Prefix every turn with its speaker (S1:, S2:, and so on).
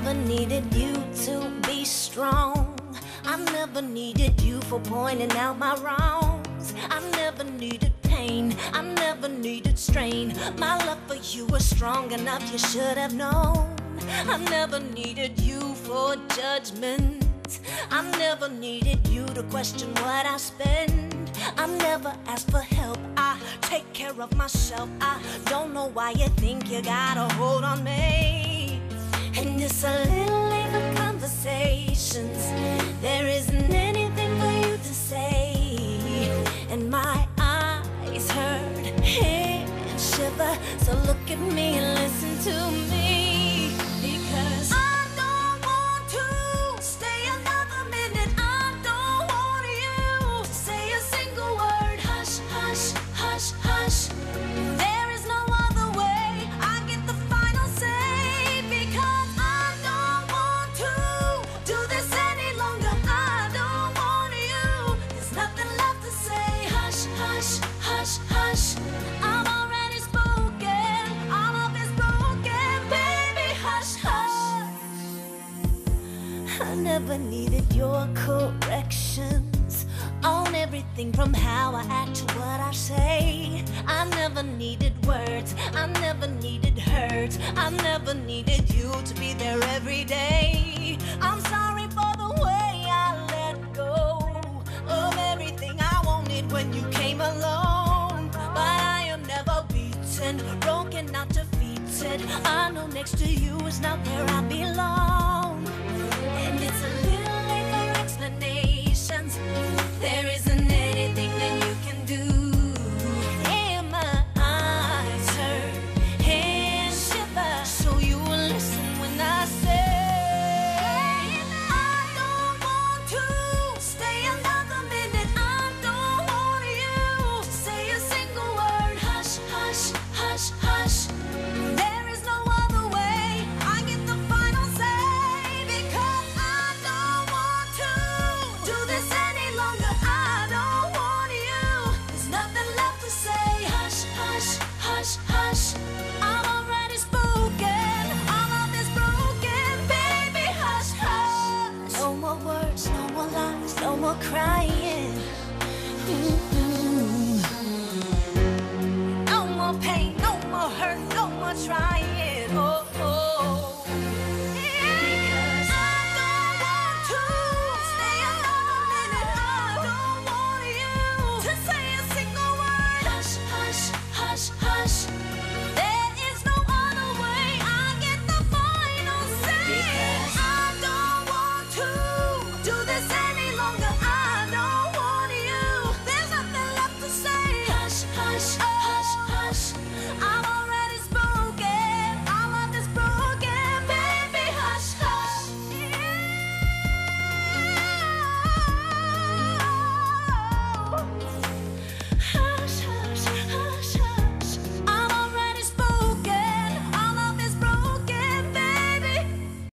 S1: never needed you to be strong. I never needed you for pointing out my wrongs. I never needed pain, I never needed strain. My love for you was strong enough, you should have known. I never needed you for judgment. I never needed you to question what I spend. I never asked for help, I take care of myself. I don't know why you think you got a hold on me. And it's a little late for conversations. There isn't anything for you to say. And my eyes hurt, hands shiver. So look at me and listen to me. Because I don't want to stay another minute. I don't want you to say a single word. Hush, hush, hush, hush. There is no other way. I get the final say. Because I don't want to do this any longer. I don't want you. There's nothing left to say. Hush, hush, hush, hush. I'm already spoken. All of it's broken. Baby, hush, hush. I never needed your corrections on everything from how I act to what I say. I never needed words, I never needed hurt. I never needed you to be there every day. I'm sorry for the way I let go of everything I wanted when you came along. But I am never beaten, broken, not defeated. I know next to you is not where I belong.